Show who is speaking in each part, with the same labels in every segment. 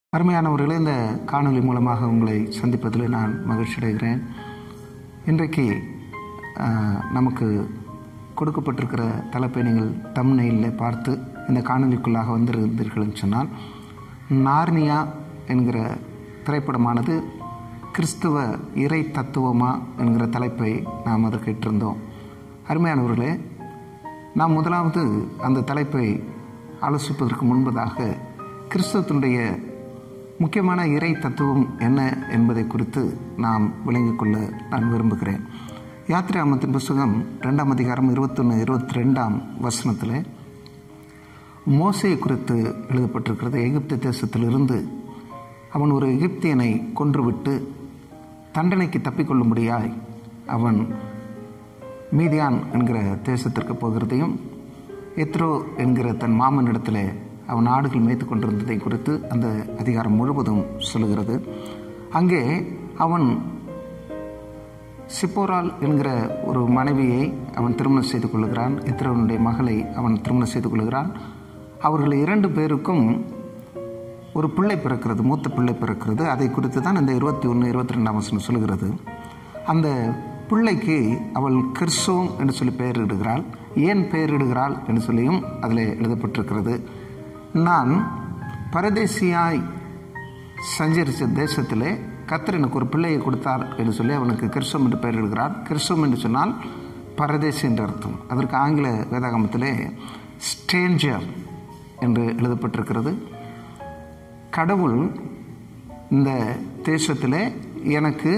Speaker 1: அருமையானவர்களே, இந்த காணொலி மூலமாக உங்களை சந்திப்பதில் நான் மகிழ்ச்சி அடைகிறேன். இன்றைக்கு நமக்கு கொடுக்கப்பட்டிருக்கிற தலைப்பை நீங்கள் தம்ப்நெயிலில் பார்த்து இந்த காணொலிக்குள்ளாக வந்திருந்தீர்கள் சொன்னால், நார்னியா என்கிற திரைப்படமானது கிறிஸ்துவ இறை தத்துவமா என்கிற தலைப்பை நாம் அதை கேட்டிருந்தோம். அருமையானவர்களே, நாம் முதலாவது அந்த தலைப்பை ஆலோசிப்பதற்கு முன்பதாக கிறிஸ்துவத்தினுடைய முக்கியமான இறை தத்துவம் என்ன என்பதை குறித்து நாம் விளங்கிக் கொள்ள நான் விரும்புகிறேன். யாத்திராகமத்தின் புஸ்தகம் 2ஆம் அதிகாரம் 21-22 வசனத்தில் மோசே குறித்து எழுதப்பட்டிருக்கிறது. எகிப்து தேசத்திலிருந்து அவன் ஒரு எகிப்தியனை கொன்றுவிட்டு தண்டனைக்கு தப்பிக்கொள்ளும்படியாய் அவன் மீதியான் என்கிற தேசத்திற்கு போகிறதையும், எத்ரோ என்கிற தன் மாமனிடத்தில் அவன் ஆடுகள் மேய்த்து கொண்டிருந்ததை குறித்து அந்த அதிகாரம் முழுவதும் சொல்லுகிறது. அங்கே அவன் சிப்போரால் என்கிற ஒரு மனைவியை அவன் திருமணம் செய்து கொள்கிறான். எத்ரோனுடைய மகளை அவன் திருமணம் செய்து கொள்கிறான். அவர்கள் 2 பேருக்கும் ஒரு பிள்ளை பிறக்கிறது, மூத்த பிள்ளை பிறக்கிறது. அதை குறித்து தான் இந்த 21-22 வசனம் சொல்லுகிறது. அந்த பிள்ளைக்கு அவள் கிர்சோம் என்று சொல்லி பெயரிடுகிறாள். ஏன் பெயரிடுகிறாள் என்று சொல்லியும் அதில் எழுதப்பட்டிருக்கிறது. நான் பரதேசியாய் சஞ்சரித்த தேசத்திலே கர்த்தர் எனக்கு ஒரு பிள்ளையை கொடுத்தார் என்று சொல்லி அவனுக்கு கிர்சோம் என்று பெயரிடுகிறார். கிர்சோம் என்று சொன்னால் பரதேசி என்று அர்த்தம். அதற்கு ஆங்கில வேதாகமத்திலே ஸ்ட்ரேஞ்சர் என்று எழுதப்பட்டிருக்கிறது. கடவுள் இந்த தேசத்திலே எனக்கு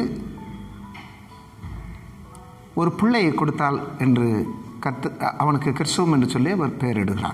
Speaker 1: ஒரு பிள்ளையை கொடுத்தால் என்று அவனுக்கு கிர்சோம் என்று சொல்லி அவர் பெயரிடுகிறார்.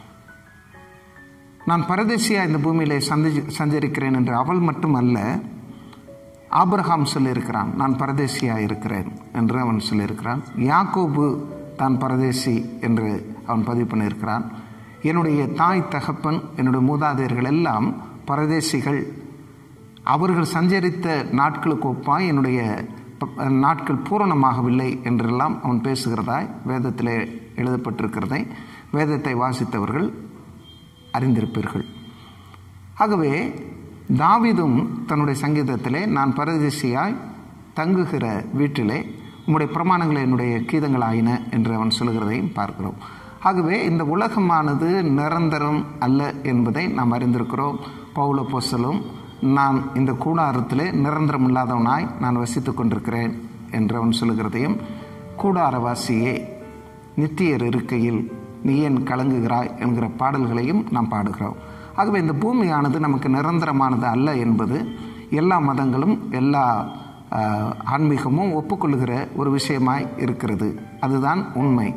Speaker 1: நான் பரதேசியா இந்த பூமியிலே சஞ்சரிக்கிறேன் என்று அவள் மட்டும் அல்ல, ஆபிரகாம் சொல்லியிருக்கிறான், நான் பரதேசியா இருக்கிறேன் என்று அவன் சொல்லியிருக்கிறான். யாக்கோபு தான் பரதேசி என்று அவன் பதிவு பண்ணியிருக்கிறான். என்னுடைய தாய் தகப்பன், என்னுடைய மூதாதையர்கள் எல்லாம் பரதேசிகள். அவர்கள் சஞ்சரித்த நாட்களுக்கு ஒப்பாய் என்னுடைய நாட்கள் பூரணமாகவில்லை என்றெல்லாம் அவன் பேசுகிறதாய் வேதத்திலே எழுதப்பட்டிருக்கிறதை வேதத்தை வாசித்தவர்கள் அறிந்திருப்பீர்கள். ஆகவே தாவீதும் தன்னுடைய சங்கீதத்திலே, நான் பரதேசியாய் தங்குகிற வீட்டிலே உம்முடைய பிரமாணங்களை என்னுடைய கீதங்கள் ஆயின என்று அவன் சொல்லுகிறதையும் பார்க்கிறோம். ஆகவே இந்த உலகமானது நிரந்தரம் அல்ல என்பதை நாம் அறிந்திருக்கிறோம். பவுல் அப்போஸ்தலனும், நான் இந்த கூடாரத்திலே நிரந்தரம் இல்லாதவனாய் நான் வசித்துக் கொண்டிருக்கிறேன் என்று அவன் சொல்லுகிறதையும், கூடாரவாசியே நித்தியர் இருக்கையில் நீ ஏன் கலங்குகிறாய் என்கிற பாடல்களையும் நாம் பாடுகிறோம். ஆகவே இந்த பூமியானது நமக்கு நிரந்தரமானது அல்ல என்பது எல்லா மதங்களும் எல்லா ஆன்மீகமும் ஒப்புக்கொள்ளுகிற ஒரு விஷயமாய் இருக்கிறது. அதுதான் உண்மை.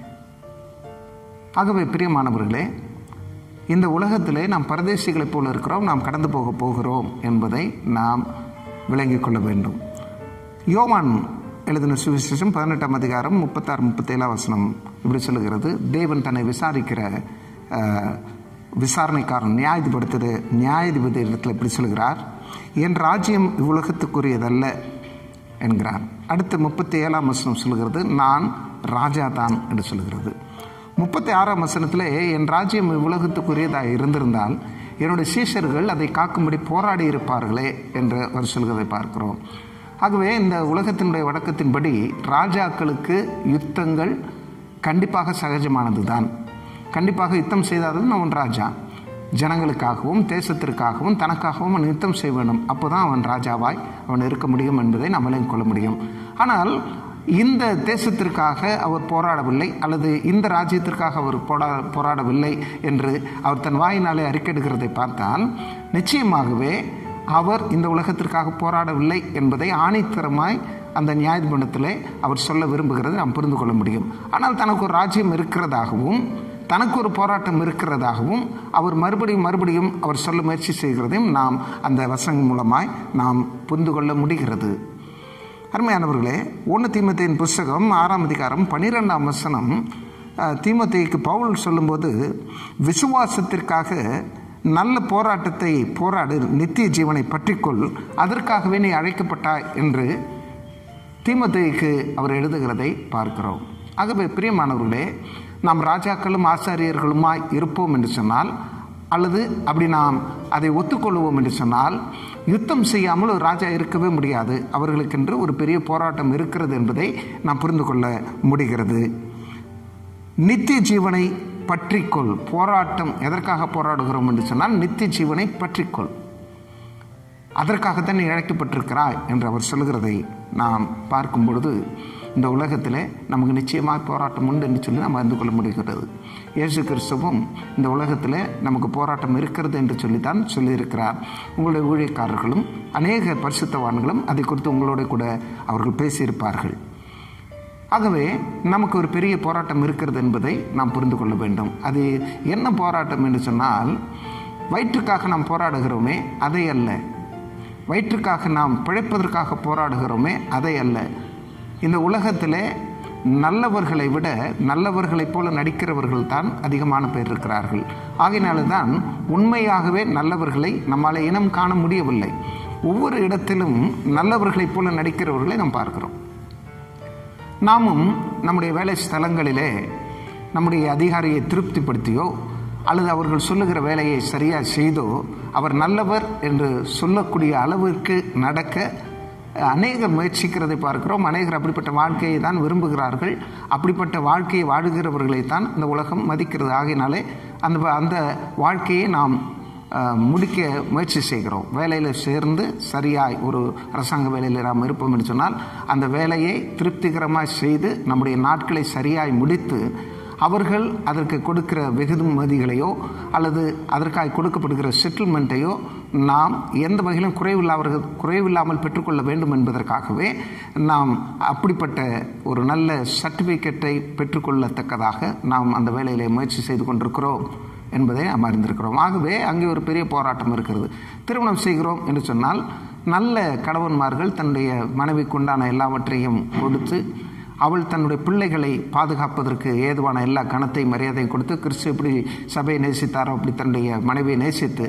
Speaker 1: ஆகவே பிரியமானவர்களே, இந்த உலகத்திலே நாம் பரதேசிகளைப் போல இருக்கிறோம், நாம் கடந்து போகிறோம் என்பதை நாம் விளங்கிக் கொள்ள வேண்டும். யோவான் எழுதின சுவிசேஷம் 18ஆம் அதிகாரம் 36-37 வசனம் இப்படி சொல்லுகிறது. தேவன் தன்னை விசாரிக்கிற விசாரணைக்காரன் நியாயாதிபதி இடத்துல இப்படி சொல்லுகிறார், என் ராஜ்யம் இவ்வுலகத்துக்குரியதல்ல என்கிறார். அடுத்து 37ஆம் வசனம் சொல்லுகிறது, நான் ராஜா தான் என்று சொல்லுகிறது. 36ஆம் வசனத்தில், என் ராஜ்யம் இவ்வுலகத்துக்குரியதாக இருந்திருந்தால் என்னுடைய சீஷர்கள் அதை காக்கும்படி போராடி இருப்பார்களே என்று அவர் சொல்கிறதை பார்க்கிறோம். ஆகவே இந்த உலகத்தினுடைய வழக்கத்தின்படி ராஜாக்களுக்கு யுத்தங்கள் கண்டிப்பாக சகஜமானது தான். கண்டிப்பாக யுத்தம் செய்தாலும் அவன் ராஜா. ஜனங்களுக்காகவும் தேசத்திற்காகவும் தனக்காகவும் அவன் யுத்தம் செய்ய வேண்டும். அப்போதான் அவன் ராஜாவாய் அவன் இருக்க முடியும் என்பதை நாம் விளங்கிக் கொள்ள முடியும். ஆனால் இந்த தேசத்திற்காக அவர் போராடவில்லை, அல்லது இந்த ராஜ்யத்திற்காக அவர் போராடவில்லை என்று அவர் தன் வாயினாலே அறிக்கையிடுகிறதை பார்த்தால் நிச்சயமாகவே அவர் இந்த உலகத்திற்காக போராடவில்லை என்பதை ஆணித்தரமாய் அந்த நியாயமன்றத்திலே அவர் சொல்ல விரும்புகிறது நாம் புரிந்து கொள்ள முடியும். ஆனால் தனக்கு ஒரு ராஜ்யம் இருக்கிறதாகவும் தனக்கு ஒரு போராட்டம் இருக்கிறதாகவும் அவர் மறுபடியும் அவர் சொல்ல முயற்சி செய்கிறதையும் நாம் அந்த வசனம் மூலமாய் நாம் புரிந்து கொள்ள முடிகிறது. அருமையானவர்களே, 1 தீமோத்தேயின் புஸ்தகம் 6ஆம் அதிகாரம் 12ஆம் வசனம் தீமோத்தேயுக்கு பவுல் சொல்லும்போது, விசுவாசத்திற்காக நல்ல போராட்டத்தை போராடு, நித்திய ஜீவனை பற்றிக்கொள், அதற்காகவே நீ அழைக்கப்பட்டாய் என்று தீமோத்தேயுக்கு அவர் எழுதுகிறதை பார்க்கிறோம். ஆகவே பிரியமானவர்களே, நாம் ராஜாக்களும் ஆசாரியர்களுமாய் இருப்போம் என்று சொன்னால் அல்லது அப்படி நாம் அதை ஒத்துக்கொள்வோம் என்று சொன்னால், யுத்தம் செய்யாமல் ஒரு ராஜா இருக்கவே முடியாது. அவர்களுக்கென்று ஒரு பெரிய போராட்டம் இருக்கிறது என்பதை நாம் புரிந்து கொள்ள முடிகிறது. நித்திய ஜீவனை பற்றிக்கொள். போராட்டம் எதற்காக போராடுகிறோம் என்று சொன்னால், நித்திய ஜீவனை பற்றிக்கொள், அதற்காகத்தான் நீ அழைக்கப்பட்டிருக்கிறாய் என்று அவர் சொல்கிறதை நாம் பார்க்கும் பொழுது, இந்த உலகத்தில் நமக்கு நிச்சயமாக போராட்டம் உண்டு என்று சொல்லி நாம் அறிந்து கொள்ள முடிகிறது. இயேசு கிறிஸ்துவும் இந்த உலகத்தில் நமக்கு போராட்டம் இருக்கிறது என்று சொல்லித்தான் சொல்லியிருக்கிறார். உங்களுடைய ஊழியக்காரர்களும் அநேக பரிசுத்தவான்களும் அதை குறித்து உங்களோட கூட அவர்கள் பேசியிருப்பார்கள். ஆகவே நமக்கு ஒரு பெரிய போராட்டம் இருக்கிறது என்பதை நாம் புரிந்து கொள்ள வேண்டும். அது என்ன போராட்டம் என்று சொன்னால், வயிற்றுக்காக நாம் போராடுகிறோமே அதை அல்ல, வயிற்றுக்காக நாம் பிழைப்பதற்காக போராடுகிறோமே அதை அல்ல. இந்த உலகத்தில் நல்லவர்களை விட நல்லவர்களைப் போல நடிக்கிறவர்கள் தான் அதிகமான பேர் இருக்கிறார்கள். ஆகையினால தான் உண்மையாகவே நல்லவர்களை நம்மால் இனம் காண முடியவில்லை. ஒவ்வொரு இடத்திலும் நல்லவர்களைப் போல நடிக்கிறவர்களை நாம் பார்க்கிறோம். நாமும் நம்முடைய வேலை ஸ்தலங்களிலே நம்முடைய அதிகாரியை திருப்திப்படுத்தியோ அல்லது அவர்கள் சொல்லுகிற வேலையை சரியாக செய்தோ அவர் நல்லவர் என்று சொல்லக்கூடிய அளவிற்கு நடக்க அநேகர் முயற்சிக்கிறதை பார்க்கிறோம். அநேகர் அப்படிப்பட்ட வாழ்க்கையை தான் விரும்புகிறார்கள். அப்படிப்பட்ட வாழ்க்கையை வாழுகிறவர்களை தான் இந்த உலகம் மதிக்கிறது. ஆகையினாலே அந்த வாழ்க்கையை நாம் முடிக்க முயற்சி செய்கிறோம். வேலையில் சேர்ந்து சரியாய் ஒரு அரசாங்க வேலையில் நாம் இருப்போம் என்று சொன்னால், அந்த வேலையை திருப்திகரமாக செய்து நம்முடைய நாட்களை சரியாய் முடித்து அவர்கள் அதற்கு கொடுக்கிற வெகுமதிகளையோ அல்லது அதற்காக கொடுக்கப்படுகிற செட்டில்மெண்ட்டையோ நாம் எந்த வகையிலும் குறைவில்லாமல் பெற்றுக்கொள்ள வேண்டும் என்பதற்காகவே நாம் அப்படிப்பட்ட ஒரு நல்ல சர்டிஃபிகேட்டை பெற்றுக்கொள்ளத்தக்கதாக நாம் அந்த வேலையிலே முயற்சி செய்து கொண்டிருக்கிறோம் என்பதை நாம் அறிந்திருக்கிறோம். ஆகவே அங்கே ஒரு பெரிய போராட்டம் இருக்கிறது. திருமணம் செய்கிறோம் என்று சொன்னால், நல்ல கணவன்மார்கள் தன்னுடைய மனைவிக்கு உண்டான எல்லாவற்றையும் கொடுத்து அவள் தன்னுடைய பிள்ளைகளை பாதுகாப்பதற்கு ஏதுவான எல்லா கணத்தை மரியாதையும் கொடுத்து, கிறிஸ்து எப்படி சபையை நேசித்தாரோ அப்படி தன்னுடைய மனைவியை நேசித்து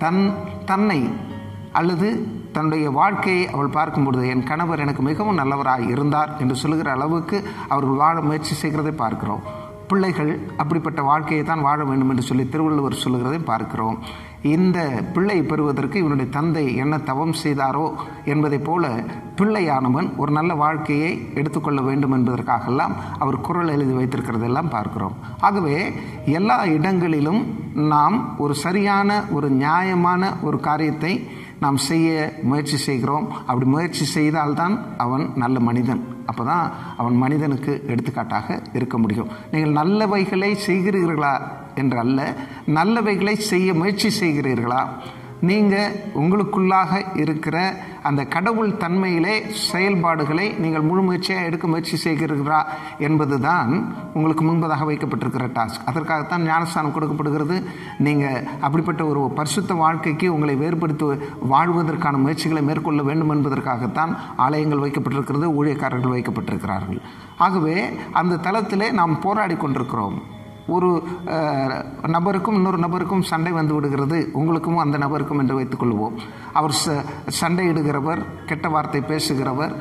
Speaker 1: தன்னை அல்லது தன்னுடைய வாழ்க்கையை அவள் பார்க்கும்பொழுது, என் கணவர் எனக்கு மிகவும் நல்லவராக இருந்தார் என்று சொல்லுகிற அளவுக்கு அவர்கள் வாழ முயற்சி செய்கிறதை பார்க்கிறோம். பிள்ளைகள் அப்படிப்பட்ட வாழ்க்கையை தான் வாழ வேண்டும் என்று சொல்லி திருவள்ளுவர் சொல்லுகிறதை பார்க்கிறோம். இந்த பிள்ளை பெறுவதற்கு இவனுடைய தந்தை என்ன தவம் செய்தாரோ என்பதை போல பிள்ளையானவன் ஒரு நல்ல வாழ்க்கையை எடுத்துக்கொள்ள வேண்டும் என்பதற்காகலாம் அவர் குரல் எழுதி வைத்திருக்கிறதெல்லாம் பார்க்கிறோம். ஆகவே எல்லா இடங்களிலும் நாம் ஒரு சரியான ஒரு நியாயமான ஒரு காரியத்தை நாம் செய்ய முயற்சி செய்கிறோம். அப்படி முயற்சி செய்தால்தான் அவன் நல்ல மனிதன். அப்போ தான் அவன் மனிதனுக்கு எடுத்துக்காட்டாக இருக்க முடியும். நீங்கள் நல்லவைகளை செய்கிறீர்களா என்று அல்ல, நல்லவைகளை செய்ய முயற்சி செய்கிறீர்களா? நீங்கள் உங்களுக்குள்ளாக இருக்கிற அந்த கடவுள் தன்மையிலே செயல்பாடுகளை நீங்கள் முழு முயற்சியாக எடுக்க முயற்சி செய்கிறீர்களா என்பது தான் உங்களுக்கு முன்பதாக வைக்கப்பட்டிருக்கிற டாஸ்க். அதற்காகத்தான் ஞானஸ்தானம் கொடுக்கப்படுகிறது. நீங்கள் அப்படிப்பட்ட ஒரு பரிசுத்த வாழ்க்கைக்கு உங்களை வேறுபடுத்தி வாழ்வதற்கான முயற்சிகளை மேற்கொள்ள வேண்டும் என்பதற்காகத்தான் ஆலயங்கள் வைக்கப்பட்டிருக்கிறது, ஊழியக்காரர்கள் வைக்கப்பட்டிருக்கிறார்கள். ஆகவே அந்த தளத்திலே நாம் போராடி கொண்டிருக்கிறோம். ஒரு நபருக்கும் இன்னொரு நபருக்கும் சண்டை வந்து விடுகிறது, உங்களுக்கும் அந்த நபருக்கும் என்று வைத்துக்கொள்வோம். அவர் சண்டையிடுகிறவர், கெட்ட வார்த்தை பேசுகிறவர்,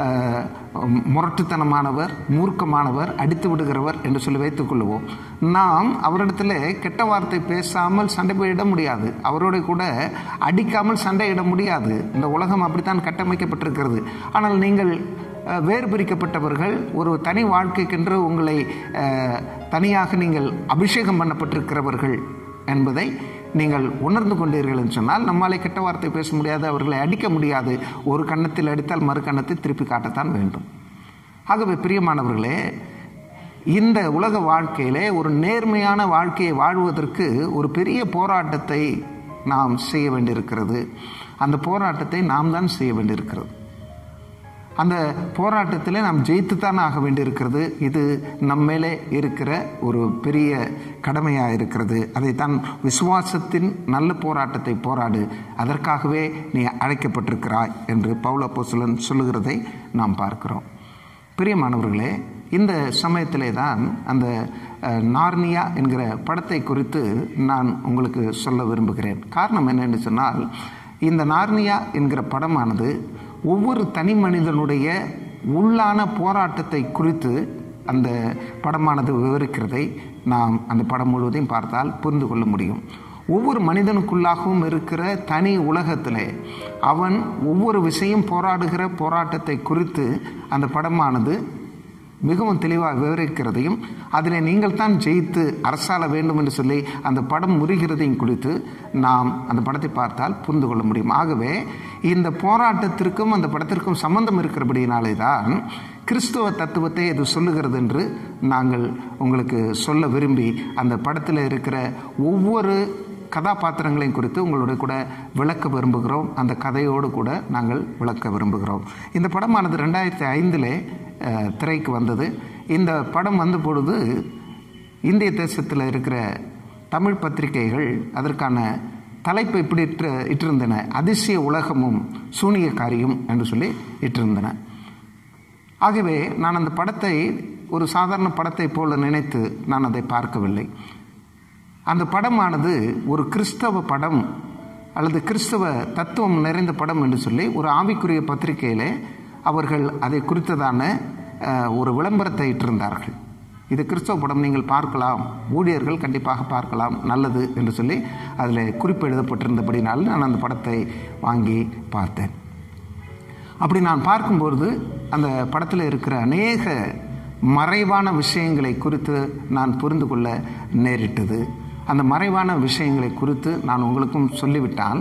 Speaker 1: முரட்டுத்தனமானவர், மூர்க்கமானவர், அடித்து விடுகிறவர் என்று சொல்லி வைத்துக்கொள்வோம். நாம் அவரிடத்தில் கெட்ட வார்த்தை பேசாமல் சண்டை போயிட முடியாது, அவரோட கூட அடிக்காமல் சண்டையிட முடியாது. இந்த உலகம் அப்படித்தான் கட்டமைக்கப்பட்டிருக்கிறது. ஆனால் நீங்கள் வேறு பிரிக்கப்பட்டவர்கள், ஒரு தனி வாழ்க்கைக்கென்று உங்களை தனியாக நீங்கள் அபிஷேகம் பண்ணப்பட்டிருக்கிறவர்கள் என்பதை நீங்கள் உணர்ந்து கொண்டீர்கள் என்று சொன்னால், நம்மாலே கெட்ட வார்த்தை பேச முடியாது, அவர்களை அடிக்க முடியாது. ஒரு கன்னத்தில் அடித்தால் மறு கன்னத்தை திருப்பி காட்டத்தான் வேண்டும். ஆகவே பிரியமானவர்களே, இந்த உலக வாழ்க்கையிலே ஒரு நேர்மையான வாழ்க்கையை வாழ்வதற்கு ஒரு பெரிய போராட்டத்தை நாம் செய்ய வேண்டியிருக்கிறது. அந்த போராட்டத்தை நாம் தான் செய்ய வேண்டியிருக்கிறது. அந்த போராட்டத்தில் நாம் ஜெயித்துத்தான் ஆக வேண்டியிருக்கிறது. இது நம்மேலே இருக்கிற ஒரு பெரிய கடமையாக இருக்கிறது. அதைத்தான் விசுவாசத்தின் நல்ல போராட்டத்தை போராடு, அதற்காகவே நீ அழைக்கப்பட்டிருக்கிறாய் என்று பவுல் அப்போஸ்தலன் சொல்லுகிறதை நாம் பார்க்கிறோம். பிரியமானவர்களே, இந்த சமயத்திலே தான் அந்த நார்னியா என்கிற படத்தை குறித்து நான் உங்களுக்கு சொல்ல விரும்புகிறேன். காரணம் என்னென்னு சொன்னால், இந்த நார்னியா என்கிற படமானது ஒவ்வொரு தனி மனிதனுடைய உள்ளான போராட்டத்தை குறித்து அந்த படமானது விவரிக்கிறதை நாம் அந்த படம் முழுவதையும் பார்த்தால் புரிந்து கொள்ள முடியும். ஒவ்வொரு மனிதனுக்குள்ளாகவும் இருக்கிற தனி உலகத்திலே அவன் ஒவ்வொரு விஷயம் போராடுகிற போராட்டத்தை குறித்து அந்த படமானது மிகவும் தெளிவாக விவரிக்கிறதையும் அதில் நீங்கள் தான் ஜெயித்து அரசாள வேண்டும் என்று சொல்லி அந்த படம் முறிகிறதையும் குறித்து நாம் அந்த படத்தை பார்த்தால் புரிந்து கொள்ள முடியும். ஆகவே இந்த போராட்டத்திற்கும் அந்த படத்திற்கும் சம்பந்தம் இருக்கிறபடியினாலே தான் கிறிஸ்துவ தத்துவத்தை இது சொல்லுகிறது என்று நாங்கள் உங்களுக்கு சொல்ல விரும்பி அந்த படத்தில் இருக்கிற ஒவ்வொரு கதாபாத்திரங்களையும் குறித்து உங்களுடைய கூட விளக்க விரும்புகிறோம். அந்த கதையோடு கூட நாங்கள் விளக்க விரும்புகிறோம். இந்த படமானது 2005 திரைக்கு வந்தது. இந்த படம் வந்த பொழுது இந்திய தேசத்தில் இருக்கிற தமிழ் பத்திரிகைகள் அதற்கான தலைப்பை இப்படி இட்டிருந்தன, அதிசய உலகமும் சூனியக்காரியும் என்று சொல்லி இட்டிருந்தன. ஆகவே நான் அந்த படத்தை ஒரு சாதாரண படத்தை போல நினைத்து நான் அதை பார்க்கவில்லை. அந்த படமானது ஒரு கிறிஸ்தவ படம் அல்லது கிறிஸ்தவ தத்துவம் நிறைந்த படம் என்று சொல்லி ஒரு ஆவிக்குரிய பத்திரிகையிலே அவர்கள் அதை குறித்ததான ஒரு விளம்பரத்தை இட்டிருந்தார்கள். இது கிறிஸ்தவ படம், நீங்கள் பார்க்கலாம், ஊழியர்கள் கண்டிப்பாக பார்க்கலாம், நல்லது என்று சொல்லி அதில் குறிப்பு எழுதப்பட்டிருந்தபடினால் நான் அந்த படத்தை வாங்கி பார்த்தேன். அப்படி நான் பார்க்கும்பொழுது அந்த படத்தில் இருக்கிற அநேக மறைவான விஷயங்களை குறித்து நான் புரிந்து கொள்ள நேரிட்டது. அந்த மறைவான விஷயங்களை குறித்து நான் உங்களுக்கும் சொல்லிவிட்டால்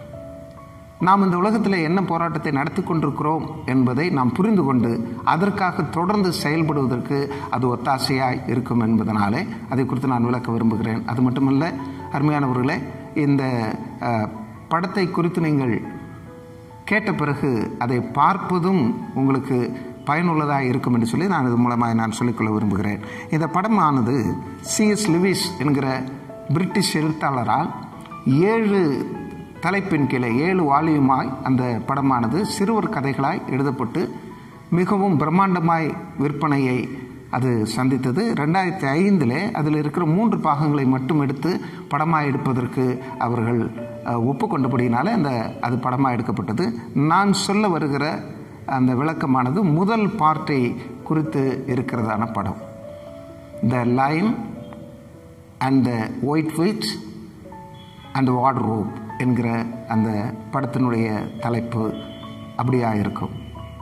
Speaker 1: நாம் இந்த உலகத்தில் என்ன போராட்டத்தை நடத்தி கொண்டிருக்கிறோம் என்பதை நாம் புரிந்து கொண்டு அதற்காக தொடர்ந்து செயல்படுவதற்கு அது ஒத்தாசையாக இருக்கும் என்பதனாலே அதை குறித்து நான் விளக்க விரும்புகிறேன். அது மட்டுமல்ல அருமையானவர்களே, இந்த படத்தை குறித்து நீங்கள் கேட்ட பிறகு அதை பார்ப்பதும் உங்களுக்கு பயனுள்ளதாக இருக்கும் என்று சொல்லி நான் இது மூலமாக நான் சொல்லிக்கொள்ள விரும்புகிறேன். இந்த படமானது C.S. லூயிஸ் என்கிற பிரிட்டிஷ் எழுத்தாளரால் 7 தலைப்பின் கீழே 7 வால்யூமாய் அந்த படமானது சிறுவர் கதைகளாய் எழுதப்பட்டு மிகவும் பிரம்மாண்டமாய் விற்பனையை அது சந்தித்தது. 2005 அதில் இருக்கிற 3 பாகங்களை மட்டும் எடுத்து படமாக எடுப்பதற்கு அவர்கள் ஒப்புக்கொண்டபடியினால அது படமாக எடுக்கப்பட்டது. நான் சொல்ல வருகிற அந்த விளக்கமானது முதல் பார்ட்டை குறித்து இருக்கிறதான படம். The lion and the white witch and wardrobe என்கிற அந்த படத்தினுடைய தலைப்பு அப்படியாக இருக்கும்.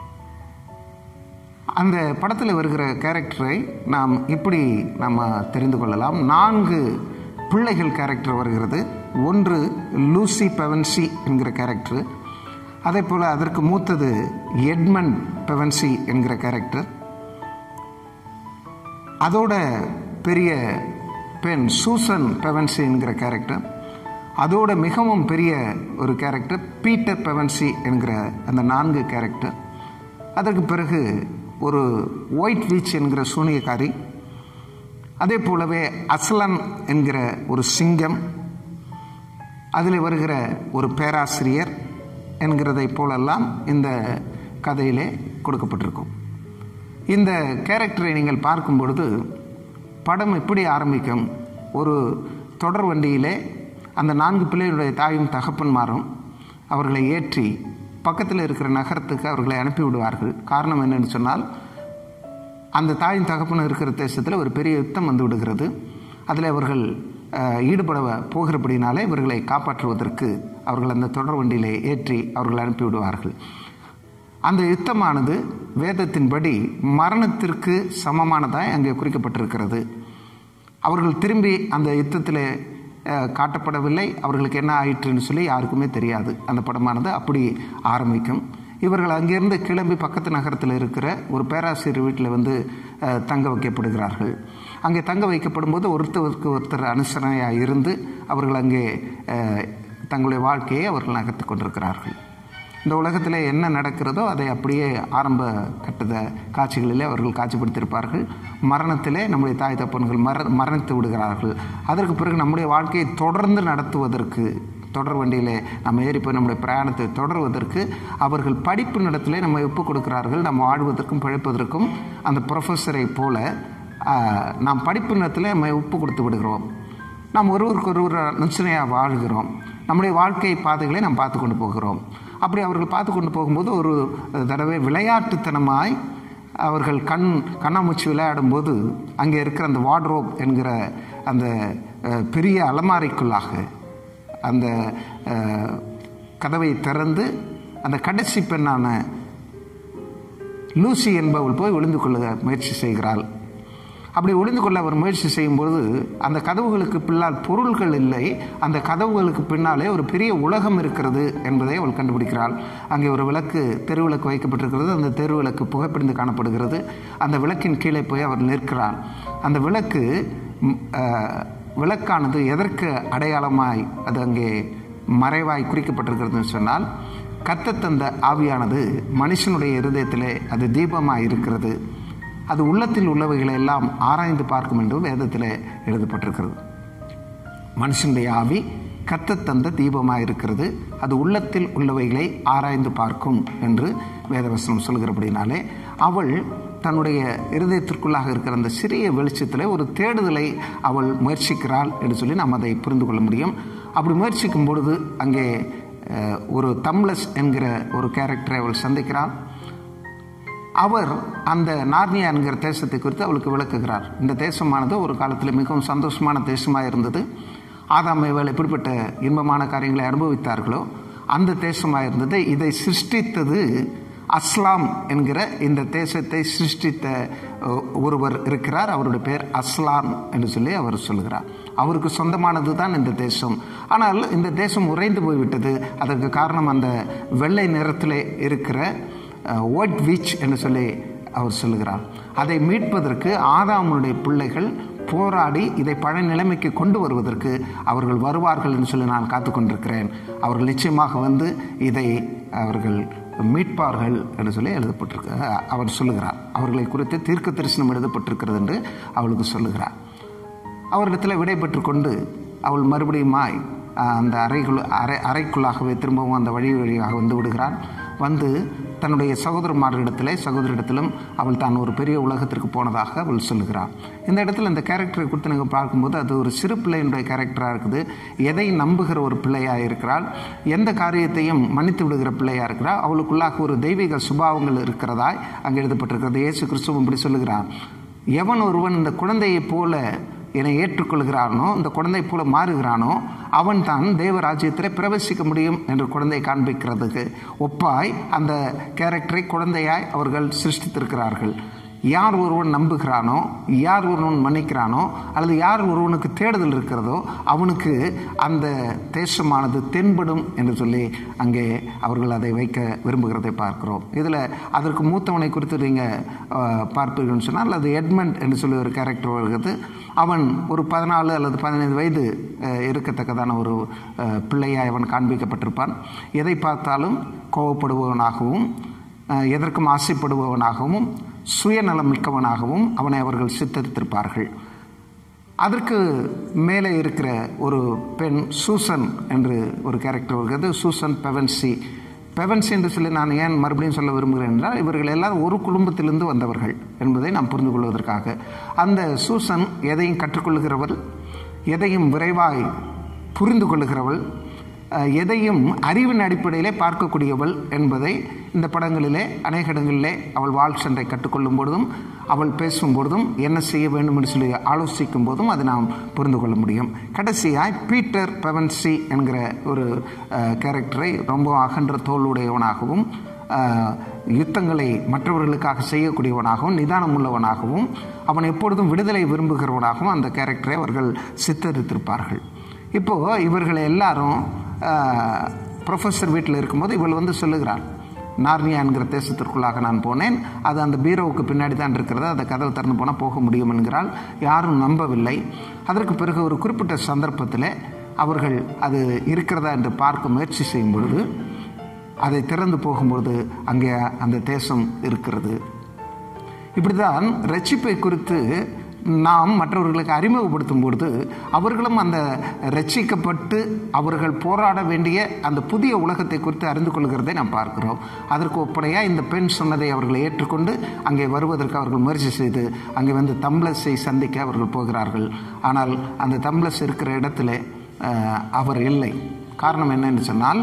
Speaker 1: அந்த படத்தில் வருகிற கேரக்டரை நாம் இப்படி நம்ம தெரிந்து கொள்ளலாம். 4 பிள்ளைகள் கேரக்டர் வருகிறது. ஒன்று லூசி பெவன்சி என்கிற கேரக்டர், அதே போல் அதற்கு மூத்தது எட்மண்ட் பெவன்சி என்கிற கேரக்டர், அதோட பெரிய பெண் சூசன் பெவன்சி என்கிற கேரக்டர், அதோட மிகவும் பெரிய ஒரு கேரக்டர் பீட்டர் பெவன்சி என்கிற அந்த 4 கேரக்டர். அதற்கு பிறகு ஒரு ஒயிட் வீச் என்கிற சூனியக்காரி, அதே போலவே அஸ்லன் என்கிற ஒரு சிங்கம், அதில் வருகிற ஒரு பேராசிரியர் என்கிறதை போலெல்லாம் இந்த கதையிலே கொடுக்கப்பட்டிருக்கும். இந்த கேரக்டரை நீங்கள் பார்க்கும் பொழுது படம் எப்படி ஆரம்பிக்கும்? ஒரு தொடர் வண்டியிலே அந்த 4 பிள்ளைகளுடைய தாயும் தகப்பன்மாரும் அவர்களை ஏற்றி பக்கத்தில் இருக்கிற நகரத்துக்கு அவர்களை அனுப்பிவிடுவார்கள். காரணம் என்னென்னு சொன்னால், அந்த தாயும் தகப்பனும் இருக்கிற தேசத்தில் ஒரு பெரிய யுத்தம் வந்து விடுகிறது. அதில் அவர்கள் ஈடுபட போகிறபடினாலே இவர்களை காப்பாற்றுவதற்கு அவர்கள் அந்த தொடர் வண்டியிலே ஏற்றி அவர்கள் அனுப்பிவிடுவார்கள். அந்த யுத்தமானது வேதத்தின்படி மரணத்திற்கு சமமானதாய் அங்கே குறிக்கப்பட்டிருக்கிறது. அவர்கள் திரும்பி அந்த யுத்தத்தில் காட்டப்படவில்லை. அவர்களுக்கு என்ன ஆயிற்றுன்னு சொல்லி யாருக்குமே தெரியாது. அந்த படமானது அப்படி ஆரம்பிக்கும். இவர்கள் அங்கிருந்து கிளம்பி பக்கத்து நகரத்தில் இருக்கிற ஒரு பேராசிரியர் வீட்டில் வந்து தங்க வைக்கப்படுகிறார்கள். அங்கே தங்க வைக்கப்படும் போது ஒருத்தருக்கு ஒருத்தர் அனுசரணையாக இருந்து அவர்கள் அங்கே தங்களுடைய வாழ்க்கையை அவர்கள் நகர்த்தி கொண்டிருக்கிறார்கள். இந்த உலகத்தில் என்ன நடக்கிறதோ அதை அப்படியே ஆரம்ப கட்டத காட்சிகளிலே அவர்கள் காட்சிப்படுத்தியிருப்பார்கள். மரணத்திலே நம்முடைய தாய் தப்பன்கள் மரணித்து விடுகிறார்கள். அதற்கு பிறகு நம்முடைய வாழ்க்கையை தொடர்ந்து நடத்துவதற்கு, தொடர் வண்டியிலே நம்ம ஏறி போய் நம்முடைய பிரயாணத்தை தொடர்வதற்கு அவர்கள் படிப்பு நடத்திலே நம்ம ஒப்புக் கொடுக்கிறார்கள். நம்ம வாழ்வதற்கும் பிழைப்பதற்கும் அந்த ப்ரொஃபஸரை போல நாம் படிப்பு நேரத்தில் நம்ம ஒப்பு கொடுத்து விடுகிறோம். நாம் ஒருவருக்கு ஒருவர் நிச்சனையாக வாழ்கிறோம். நம்முடைய வாழ்க்கை பாதைகளை நாம் பார்த்து கொண்டு போகிறோம். அப்படி அவர்கள் பார்த்து கொண்டு போகும்போது ஒரு தடவை விளையாட்டுத்தனமாய் அவர்கள் கண்ணாமூச்சி விளையாடும்போது அங்கே இருக்கிற அந்த வார்ட்ரோப் என்கிற அந்த பெரிய அலமாரிக்குள்ளாக அந்த கதவை திறந்து அந்த கடைசி பெண்ணான லூசி என்பவள் போய் ஒளிந்து கொள்ள முயற்சி செய்கிறாள். அப்படி ஒளிந்து கொள்ள அவர் முயற்சி செய்யும்போது அந்த கதவுகளுக்கு பின்னால் பொருள்கள் இல்லை, அந்த கதவுகளுக்கு பின்னாலே ஒரு பெரிய உலகம் இருக்கிறது என்பதை அவள் கண்டுபிடிக்கிறாள். அங்கே ஒரு விளக்கு, தெருவிளக்கு வைக்கப்பட்டிருக்கிறது. அந்த தெருவிளக்கு புகைப்பிடிந்து காணப்படுகிறது. அந்த விளக்கின் கீழே போய் அவர் நிற்கிறார். அந்த விளக்கானது எதற்கு அடையாளமாய் அது அங்கே மறைவாய் குறிக்கப்பட்டிருக்கிறதுன்னு சொன்னால், கர்த்தர் தந்த ஆவியானது மனுஷனுடைய இருதயத்திலே அது தீபமாய் இருக்கிறது, அது உள்ளத்தில் உள்ளவைகளை எல்லாம் ஆராய்ந்து பார்க்கும் என்று வேதத்தில் எழுதப்பட்டிருக்கிறது. மனுஷனுடைய ஆவி கர்த்தர் தந்த தீபமாக இருக்கிறது, அது உள்ளத்தில் உள்ளவைகளை ஆராய்ந்து பார்க்கும் என்று வேதவசனம் சொல்கிறபடினாலே அவள் தன்னுடைய இருதயத்திற்குள்ளாக இருக்கிற அந்த சிறிய வெளிச்சத்தில் ஒரு தேடுதலை அவள் முயற்சிக்கிறாள் என்று சொல்லி நாம் அதை புரிந்து கொள்ள முடியும். அப்படி முயற்சிக்கும் பொழுது அங்கே ஒரு தம்லஸ் என்கிற ஒரு கேரக்டரை அவள் சந்திக்கிறாள். அவர் அந்த நார்னியா என்கிற தேசத்தை குறித்து அவளுக்கு விளக்குகிறார். இந்த தேசமானது ஒரு காலத்தில் மிகவும் சந்தோஷமான தேசமாக இருந்தது. ஆதாம் ஏவாள் எப்படிப்பட்ட இன்பமான காரியங்களை அனுபவித்தார்களோ அந்த தேசமாக இருந்தது. இதை சிருஷ்டித்தது அஸ்லாம் என்கிற இந்த தேசத்தை சிருஷ்டித்த ஒருவர் இருக்கிறார். அவருடைய பேர் அஸ்லான் என்று சொல்லி அவர் சொல்லுகிறார். அவருக்கு சொந்தமானது தான் இந்த தேசம். ஆனால் இந்த தேசம் உறைந்து போய்விட்டது. அதற்கு காரணம் அந்த வெள்ளை நிறத்தில் இருக்கிற ஒயிட் விச் என்று சொல்லி அவர் சொல்லுகிறார். அதை மீட்பதற்கு ஆதாமுடைய பிள்ளைகள் போராடி இதை பழைய நிலைமைக்கு கொண்டு வருவதற்கு அவர்கள் வருவார்கள் என்று சொல்லி நான் காத்து கொண்டிருக்கிறேன். அவர்கள் நிச்சயமாக வந்து இதை அவர்கள் மீட்பார்கள் என்று சொல்லி எழுதப்பட்டிருக்க அவர் சொல்லுகிறார். அவர்களை குறித்து தீர்க்க தரிசனம் எழுதப்பட்டிருக்கிறது என்று அவளுக்கு சொல்லுகிறார். அவரிடத்தில் விடை பெற்று கொண்டு அவள் மறுபடியுமாய் அந்த அறைக்குள்ளாகவே திரும்பவும் அந்த வழியாக வந்து விடுகிறாள். வந்து தன்னுடைய சகோதரிடத்திலும் அவள் தான் ஒரு பெரிய உலகத்திற்கு போனதாக அவள் சொல்லுகிறாள். இந்த இடத்துல இந்த கேரக்டரை குறித்து நீங்கள் பார்க்கும்போது அது ஒரு சிறு பிள்ளையினுடைய கேரக்டராக இருக்குது. எதை நம்புகிற ஒரு பிள்ளையாக இருக்கிறாள், எந்த காரியத்தையும் மன்னித்து விடுகிற பிள்ளையாக இருக்கிறாள். அவளுக்குள்ளாக ஒரு தெய்வீக சுபாவங்கள் இருக்கிறதாய் அங்கே எழுதப்பட்டிருக்கிறது. இயேசு கிறிஸ்துவும் இப்படி சொல்லுகிறார், எவன் ஒருவன் இந்த குழந்தையைப் போல என்னை ஏற்றுக்கொள்கிறானோ, இந்த குழந்தை போல மாறுகிறானோ, அவன் தான் தேவராஜ்யத்தில் பிரவேசிக்க முடியும் என்று குழந்தை காண்பிக்கிறதுக்கு ஒப்பாய் அந்த கேரக்டரை குழந்தையாய் அவர்கள் சிருஷ்டித்திருக்கிறார்கள். யார் ஒருவன் நம்புகிறானோ, யார் ஒருவன் மன்னிக்கிறானோ, அல்லது யார் ஒருவனுக்கு தேடுதல் இருக்கிறதோ அவனுக்கு அந்த தேசமானது தென்படும் என்று சொல்லி அங்கே அவர்கள் அதை வைக்க விரும்புகிறதை பார்க்கிறோம். இதில் அதற்கு மூத்தவனை குறித்து நீங்கள் பார்ப்பீர்கள்னு சொன்னால் அது எட்மண்ட் என்று சொல்லி ஒரு கேரக்டர் வருகிறது. அவன் ஒரு 14 அல்லது 15 வயது இருக்கத்தக்கதான ஒரு பிள்ளையாய் அவன் காண்பிக்கப்பட்டிருப்பான். எதை பார்த்தாலும் கோபப்படுபவனாகவும் எதற்கும் ஆசைப்படுபவனாகவும் சுயநலம் மிக்கவனாகவும் அவனை அவர்கள் சித்தரித்திருப்பார்கள். அதற்கு மேலே இருக்கிற ஒரு பெண் சூசன் என்று ஒரு கேரக்டர் வருகிறது. சூசன் பெவன்சி என்று சொல்லி நான் ஏன் மறுபடியும் சொல்ல விரும்புகிறேன் என்றால், இவர்கள் எல்லாரும் ஒரு குடும்பத்திலிருந்து வந்தவர்கள் என்பதை நாம் புரிந்து கொள்வதற்காக. அந்த சூசன் எதையும் கற்றுக்கொள்கிறவள், எதையும் விரைவாய் புரிந்து கொள்ளுகிறவள், எதையும் அறிவின் அடிப்படையிலே பார்க்கக்கூடியவள் என்பதை இந்த படங்களிலே அநேக இடங்களிலே அவள் வாழ் சென்றை கற்றுக்கொள்ளும் பொழுதும் அவள் பேசும் பொழுதும் என்ன செய்ய வேண்டும் என்று சொல்லி ஆலோசிக்கும் போதும் அதை நாம் புரிந்து கொள்ள முடியும். கடைசியாய் பீட்டர் பெவன்சி என்கிற ஒரு கேரக்டரை ரொம்ப அகன்ற தோளுடையவனாகவும் யுத்தங்களை மற்றவர்களுக்காக செய்யக்கூடியவனாகவும் நிதானம் உள்ளவனாகவும் அவன் எப்பொழுதும் விடுதலை விரும்புகிறவனாகவும் அந்த கேரக்டரை அவர்கள் சித்தரித்திருப்பார்கள். இப்போது இவர்கள் எல்லாரும் ப்ரொஃபஸர் வீட்டில் இருக்கும்போது இவள் வந்து சொல்லுகிறாள், நார்னியா என்கிற தேசத்திற்குள்ளாக நான் போனேன், அது அந்த பீரோவுக்கு பின்னாடி தான் இருக்கிறது, அந்த கதவை திறந்து போனால் போக முடியும் என்கிறாள். யாரும் நம்பவில்லை. அதற்கு பிறகு ஒரு குறிப்பிட்ட சந்தர்ப்பத்தில் அவர்கள் அது இருக்கிறதா என்று பார்க்க முயற்சி செய்யும் பொழுது அதை திறந்து போகும்பொழுது அங்கே அந்த தேசம் இருக்கிறது. இப்படிதான் ரட்சிப்பை குறித்து நாம் மற்றவர்களுக்கு அறிமுகப்படுத்தும் பொழுது அவர்களும் அந்த ரட்சிக்கப்பட்டு அவர்கள் போராட வேண்டிய அந்த புதிய உலகத்தை குறித்து அறிந்து கொள்கிறதை நாம் பார்க்கிறோம். அதற்கு ஒப்படையாக இந்த பெண் சொன்னதை அவர்கள் ஏற்றுக்கொண்டு அங்கே வருவதற்கு அவர்கள் முயற்சி செய்து அங்கே வந்து தம்லஸை சந்திக்க அவர்கள் போகிறார்கள். ஆனால் அந்த தம்லஸ் இருக்கிற இடத்துல அவர் இல்லை. காரணம் என்னன்னு சொன்னால்,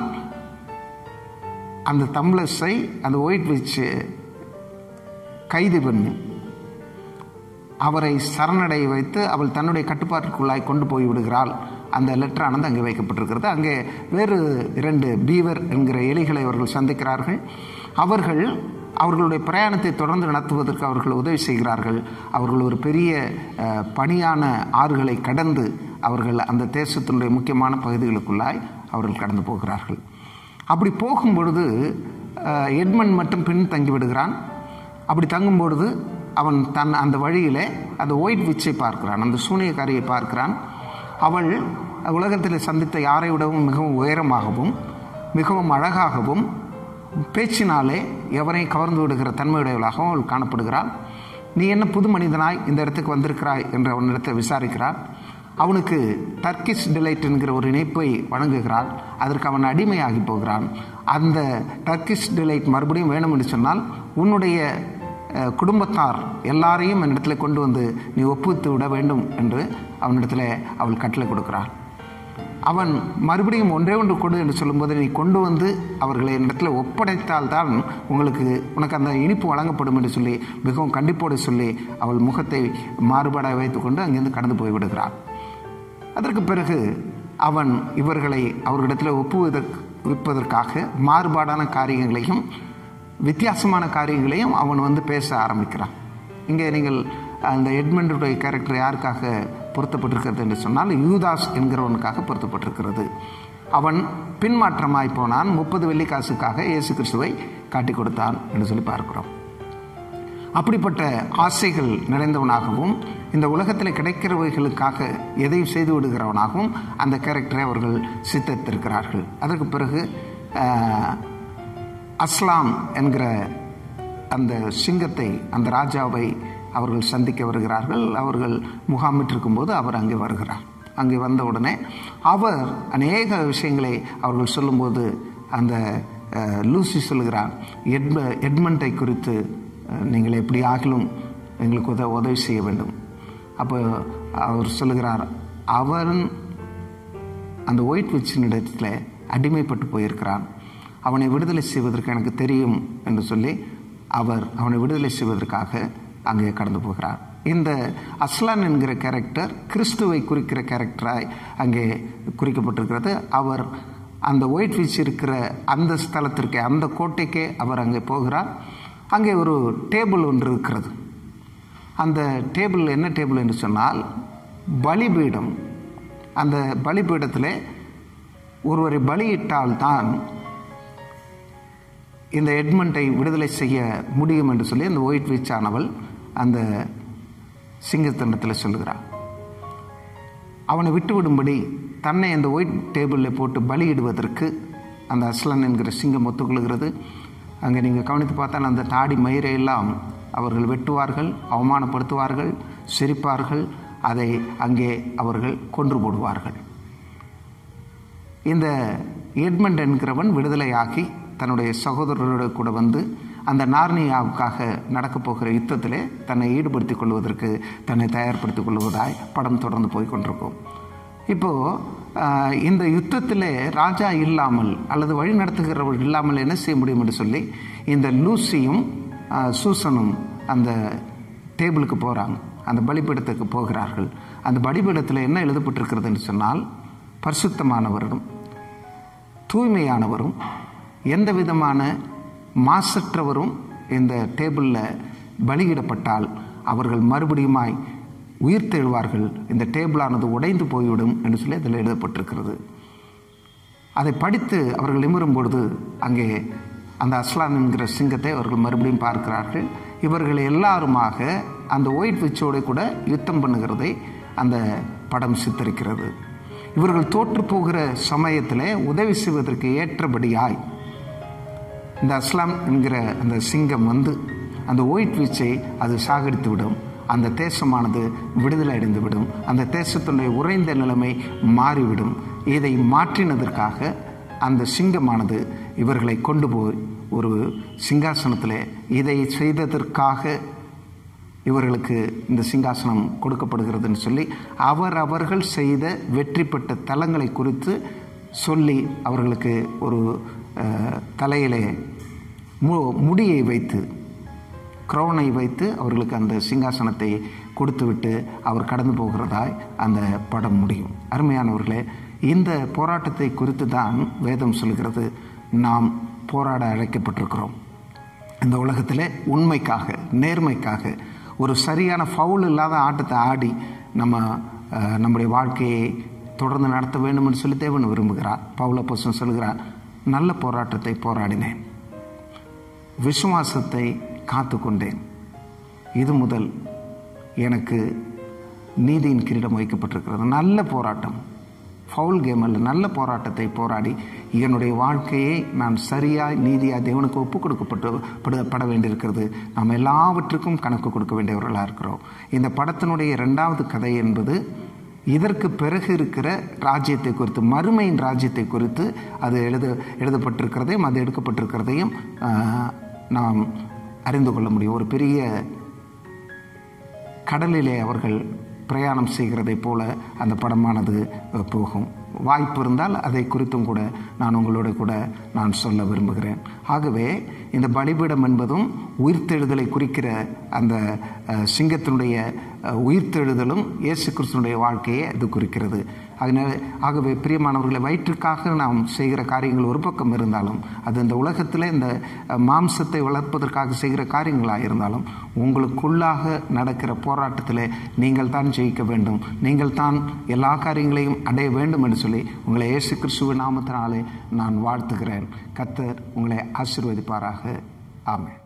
Speaker 1: அந்த தம்லஸை அந்த ஒயிட் விச் கைது பண்ணி அவரை சரணடைய வைத்து அவள் தன்னுடைய கட்டுப்பாட்டுக்குள்ளாய் கொண்டு போய் விடுகிறாள். அந்த லெட்டரானது அங்கே வைக்கப்பட்டிருக்கிறது. அங்கே வேறு 2 பீவர் என்கிற எலிகளை அவர்கள் சந்திக்கிறார்கள். அவர்களுடைய பிரயாணத்தை தொடர்ந்து நடத்துவதற்கு அவர்கள் உதவி செய்கிறார்கள். அவர்கள் ஒரு பெரிய பனியான ஆறுகளை கடந்து அவர்கள் அந்த தேசத்தினுடைய முக்கியமான பகுதிகளுக்குள்ளாய் அவர்கள் கடந்து போகிறார்கள். அப்படி போகும் பொழுது எட்மண்ட் மட்டும் பின் தங்கிவிடுகிறான். அப்படி தங்கும் பொழுது அவன் அந்த வழியிலே அந்த ஒயிட் விச்சை பார்க்கிறான், அந்த சூனியக்காரியை பார்க்கிறான். அவள் உலகத்தில் சந்தித்த யாரை விடவும் மிகவும் உயரமாகவும் மிகவும் அழகாகவும் பேச்சினாலே எவரை கவர்ந்து விடுகிற தன்மையுடையவளாகவும் அவள் காணப்படுகிறாள். நீ என்ன புது மனிதனாய் இந்த இடத்துக்கு வந்திருக்கிறாய் என்று அவனிடத்தை விசாரிக்கிறாள். அவனுக்கு டர்க்கிஷ் டிலைட் என்கிற ஒரு இணைப்பை வழங்குகிறாள். அதற்கு அவன் அடிமையாகி போகிறான். அந்த டர்க்கிஷ் டிலைட் மறுபடியும் வேணும் என்று சொன்னால் உன்னுடைய குடும்பத்தார் எல்லாரையும் என்னிடத்தில் கொண்டு வந்து நீ ஒப்புவித்து விட வேண்டும் என்று அவனிடத்தில் அவள் கட்டளை கொடுக்கிறாள். அவன் மறுபடியும் ஒன்றே ஒன்று கொடு என்று சொல்லும்போது, நீ கொண்டு வந்து அவர்களை என்னிடத்தில் ஒப்படைத்தால்தான் உனக்கு அந்த இனிப்பு வழங்கப்படும் என்று சொல்லி மிகவும் கண்டிப்போடு சொல்லி அவள் முகத்தை மாறுபாடாக வைத்துக்கொண்டு அங்கிருந்து கடந்து போய்விடுகிறாள். அதற்கு பிறகு அவன் இவர்களை அவர்களிடத்தில் ஒப்புவிப்பதற்காக மாறுபாடான காரியங்களையும் வித்தியாசமான காரியங்களையும் அவன் பேச ஆரம்பிக்கிறான். இங்கே நீங்கள் அந்த எட்மண்டுடைய கேரக்டர் யாருக்காக பொருத்தப்பட்டிருக்கிறது என்று சொன்னால் யூதாஸ் என்கிறவனுக்காக பொருத்தப்பட்டிருக்கிறது. அவன் பின்மாற்றமாய் போனான். 30 வெள்ளிக்காசுக்காக இயேசு கிறிஸ்துவை காட்டி கொடுத்தான் என்று சொல்லி பார்க்கிறோம். அப்படிப்பட்ட ஆசைகள் நிறைந்தவனாகவும் இந்த உலகத்தில் கிடைக்கிறவைகளுக்காக எதையும் செய்து விடுகிறவனாகவும் அந்த கேரக்டரை அவர்கள் சித்தரித்திருக்கிறார்கள். அதற்கு பிறகு அஸ்லாம் என்கிற அந்த சிங்கத்தை, அந்த ராஜாவை அவர்கள் சந்திக்க வருகிறார்கள். அவர்கள் முகாமிட்டிருக்கும் போது அவர் அங்கே வருகிறார். அங்கே வந்த உடனே அவர் அநேக விஷயங்களை அவர்கள் சொல்லும்போது அந்த லூசி சொல்லுகிறார், எட்மண்டை குறித்து நீங்கள் எப்படி ஆகிலும் எங்களுக்கு உதவி செய்ய வேண்டும். அப்போ அவர் சொல்லுகிறார், அவன் அந்த ஒயிட் விச்சின் இடத்துல அடிமைப்பட்டு போயிருக்கிறான், அவனை விடுதலை செய்வதற்கு எனக்கு தெரியும் என்று சொல்லி அவர் அவனை விடுதலை செய்வதற்காக அங்கே கடந்து போகிறார். இந்த அஸ்லான் என்கிற கேரக்டர் கிறிஸ்துவை குறிக்கிற கேரக்டராய் அங்கே குறிக்கப்பட்டிருக்கிறது. அவர் அந்த ஒயிட் விச் இருக்கிற அந்த ஸ்தலத்திற்கே, அந்த கோட்டைக்கே அவர் அங்கே போகிறார். அங்கே ஒரு டேபிள் ஒன்று இருக்கிறது. அந்த டேபிள் என்ன டேபிள் என்று சொன்னால் பலிபீடம். அந்த பலிபீடத்தில் ஒருவரை பலியிட்டால்தான் இந்த எட்மண்டை விடுதலை செய்ய முடியும் என்று சொல்லி அந்த ஒயிட் விச் ஆனவள் அந்த சிங்கத்தினத்தில் சொல்லுகிறார். அவனை விட்டுவிடும்படி தன்னை அந்த ஒயிட் டேபிளில் போட்டு பலியிடுவதற்கு அந்த அஸ்லான் என்கிற சிங்கம் ஒத்துக்கொள்கிறது. அங்கே நீங்கள் கவனித்து பார்த்தால் அந்த தாடி மயிரை எல்லாம் அவர்கள் வெட்டுவார்கள், அவமானப்படுத்துவார்கள், சிரிப்பார்கள். அதை அங்கே அவர்கள் கொன்று போடுவார்கள். இந்த எட்மண்ட் என்கிறவன் விடுதலையாகி தன்னுடைய சகோதரரோடு கூட அந்த நார்னியாவுக்காக நடக்கப் போகிற யுத்தத்திலே தன்னை ஈடுபடுத்திக் கொள்வதற்கு தன்னை தயார்படுத்திக் கொள்வதாய் படம் தொடர்ந்து போய் கொண்டிருக்கும். இப்போது இந்த யுத்தத்திலே ராஜா இல்லாமல் அல்லது வழி நடத்துகிறவர்கள் இல்லாமல் என்ன செய்ய முடியும் என்று சொல்லி இந்த லூசியும் சூசனும் அந்த டேபிளுக்கு போகிறாங்க, அந்த பலிபீடத்துக்கு போகிறார்கள். அந்த பலிபீடத்தில் என்ன எழுதப்பட்டிருக்கிறது என்று சொன்னால், பரிசுத்தமானவரும் தூய்மையானவரும் எந்த விதமான மாசற்றவரும் இந்த டேபிளில் பலியிடப்பட்டால் அவர்கள் மறுபடியுமாய் உயிர்த்தெழுவார்கள், இந்த டேபிளானது உடைந்து போய்விடும் என்று சொல்லி அதில் எழுதப்பட்டிருக்கிறது. அதை படித்து அவர்கள் நிமிரும் பொழுது அங்கே அந்த அஸ்லான் என்கிற சிங்கத்தை அவர்கள் மறுபடியும் பார்க்கிறார்கள். இவர்கள் எல்லாருமாக அந்த ஒயிட் விச்சோடு கூட யுத்தம் பண்ணுகிறதை அந்த படம் சித்தரிக்கிறது. இவர்கள் தோற்று போகிற சமயத்தில் உதவி செய்வதற்கு ஏற்றபடியாய் இந்த அஸ்லாம் என்கிற அந்த சிங்கம் அந்த ஒயிட் விச்சை அது சாகடித்து விடும். அந்த தேசமானது விடுதலை அடைந்துவிடும். அந்த தேசத்தினுடைய உறைந்த நிலைமை மாறிவிடும். இதை மாற்றினதற்காக அந்த சிங்கமானது இவர்களை கொண்டு போய் ஒரு சிங்காசனத்தில் இதை செய்ததற்காக இவர்களுக்கு இந்த சிங்காசனம் கொடுக்கப்படுகிறதுன்னு சொல்லி அவர்கள் செய்த வெற்றி பெற்ற தலங்களை குறித்து சொல்லி அவர்களுக்கு ஒரு தலையிலே முடியை வைத்து, க்ரௌனை வைத்து அவர்களுக்கு அந்த சிங்காசனத்தை கொடுத்துவிட்டு அவர் கடந்து போகிறதாய் அந்த படம் முடியும். அருமையானவர்களே, இந்த போராட்டத்தை குறித்து தான் வேதம் சொல்கிறது நாம் போராட அழைக்கப்பட்டிருக்கிறோம். இந்த உலகத்தில் உண்மைக்காக, நேர்மைக்காக, ஒரு சரியான ஃபவுல் இல்லாத ஆட்டத்தை ஆடி நம்முடைய வாழ்க்கையை தொடர்ந்து நடத்த வேண்டும் என்று சொல்லி தேவன் விரும்புகிறார். பவுல் அப்போஸ்தலன் சொல்கிறார், நல்ல போராட்டத்தை போராடினேன், விசுவாசத்தை காத்து கொண்டேன், இது முதல் எனக்கு நீதியின் கிரீடம் வைக்கப்பட்டிருக்கிறது. நல்ல போராட்டம், ஃபவுல் கேம் அல்ல, நல்ல போராட்டத்தை போராடி என்னுடைய வாழ்க்கையை நான் சரியாய் நீதியாக தேவனுக்கு ஒப்பு கொடுக்கப்பட வேண்டியிருக்கிறது. நாம் எல்லாவற்றுக்கும் கணக்கு கொடுக்க வேண்டியவர்களாக இருக்கிறோம். இந்த படத்தினுடைய 2வது கதை என்பது இதற்கு பிறகு இருக்கிற ராஜ்யத்தை குறித்து, மறுமையின் ராஜ்யத்தை குறித்து அது எழுதப்பட்டிருக்கிறதையும் அது எடுக்கப்பட்டிருக்கிறதையும் நாம் அறிந்து கொள்ள முடியும். ஒரு பெரிய கடலிலே அவர்கள் பிரயாணம் செய்கிறதை போல அந்த படமானது போகும். வாய்ப்பு இருந்தால் அதை குறித்தும் கூட நான் உங்களோட கூட நான் சொல்ல விரும்புகிறேன். ஆகவே இந்த பலிபீடம் என்பதும் உயிர்த்தெழுதலை குறிக்கிற அந்த சிங்கத்தினுடைய உயிர்த்தெழுதலும் இயேசு கிறிஸ்துவினுடைய வாழ்க்கையை அது குறிக்கிறது. ஆகவே பிரியமானவர்களை, வயிற்றுக்காக நாம் செய்கிற காரியங்கள் ஒரு பக்கம் இருந்தாலும், அது இந்த உலகத்தில் இந்த மாம்சத்தை வளர்ப்பதற்காக செய்கிற காரியங்களாக இருந்தாலும், உங்களுக்குள்ளாக நடக்கிற போராட்டத்தில் நீங்கள் தான் ஜெயிக்க வேண்டும், நீங்கள் தான் எல்லா காரியங்களையும் அடைய வேண்டும் என்று சொல்லி உங்களை இயேசு கிறிஸ்துவின் நாமத்தினாலே நான் வாழ்த்துகிறேன். கர்த்தர் உங்களை ஆசீர்வதிப்பாராக. ஆமென்.